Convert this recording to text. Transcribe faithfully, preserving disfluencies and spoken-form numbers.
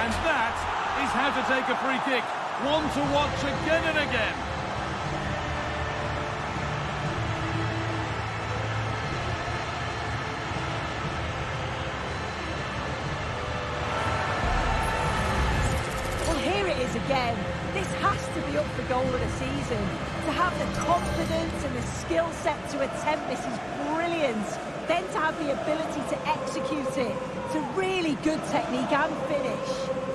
And that is how to take a free kick. One to watch again and again. Well, here it is again. This has to be up for goal of the season. To have the confidence and the skill set to attempt this is brilliant. Then to have the ability to execute it. It's a really good technique and finish.